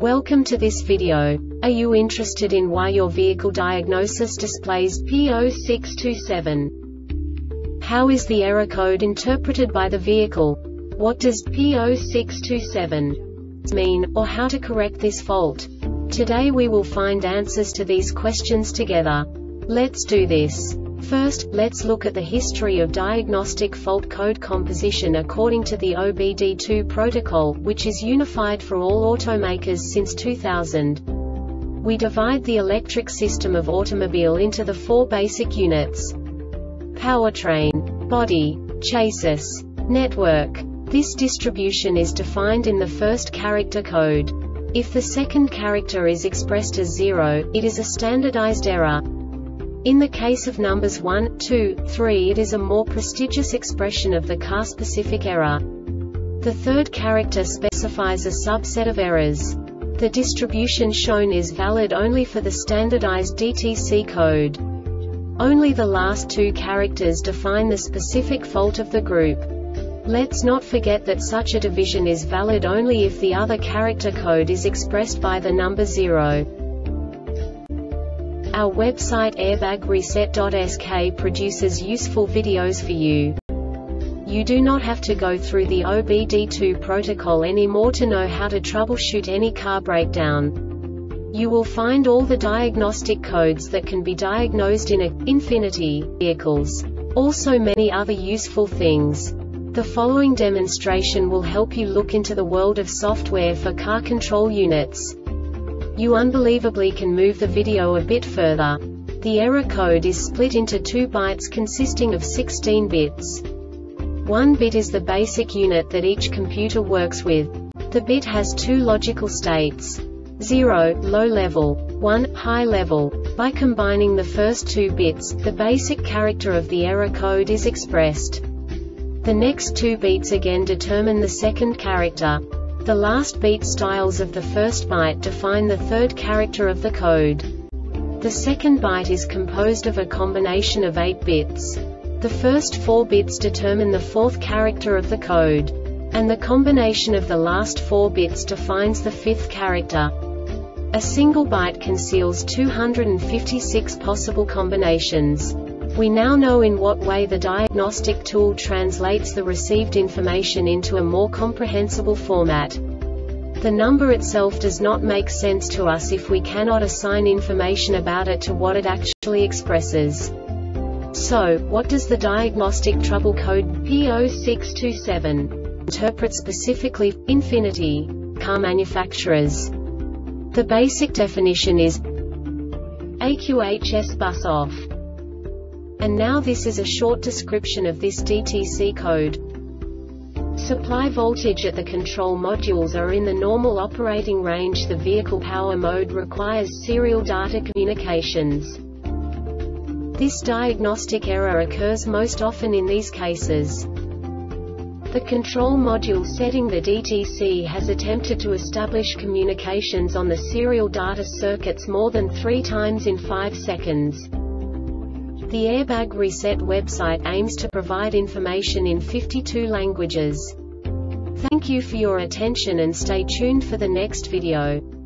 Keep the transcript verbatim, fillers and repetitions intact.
Welcome to this video. Are you interested in why your vehicle diagnosis displays P zero six two seven? How is the error code interpreted by the vehicle? What does P zero six two seven mean, or how to correct this fault? Today we will find answers to these questions together. Let's do this. First, let's look at the history of diagnostic fault code composition according to the O B D two protocol, which is unified for all automakers since two thousand. We divide the electric system of automobile into the four basic units: powertrain, body, chassis, network. This distribution is defined in the first character code. If the second character is expressed as zero, it is a standardized error. In the case of numbers one, two, three, it is a more prestigious expression of the car-specific error. The third character specifies a subset of errors. The distribution shown is valid only for the standardized D T C code. Only the last two characters define the specific fault of the group. Let's not forget that such a division is valid only if the other character code is expressed by the number zero. Our website airbag reset dot S K produces useful videos for you. You do not have to go through the O B D two protocol anymore to know how to troubleshoot any car breakdown. You will find all the diagnostic codes that can be diagnosed in a Infiniti vehicles. Also many other useful things. The following demonstration will help you look into the world of software for car control units. You unbelievably can move the video a bit further. The error code is split into two bytes consisting of sixteen bits. One bit is the basic unit that each computer works with. The bit has two logical states: zero, low level, one, high level. By combining the first two bits, the basic character of the error code is expressed. The next two bits again determine the second character. The last beat styles of the first byte define the third character of the code. The second byte is composed of a combination of eight bits. The first four bits determine the fourth character of the code. And the combination of the last four bits defines the fifth character. A single byte conceals two hundred fifty-six possible combinations. We now know in what way the diagnostic tool translates the received information into a more comprehensible format. The number itself does not make sense to us if we cannot assign information about it to what it actually expresses. So, what does the diagnostic trouble code P zero six two seven interpret specifically for Infiniti car manufacturers? The basic definition is A Q H S bus off. And now this is a short description of this D T C code. Supply voltage at the control modules are in the normal operating range. The vehicle power mode requires serial data communications. This diagnostic error occurs most often in these cases. The control module setting the D T C has attempted to establish communications on the serial data circuits more than three times in five seconds. The Airbag Reset website aims to provide information in fifty-two languages. Thank you for your attention and stay tuned for the next video.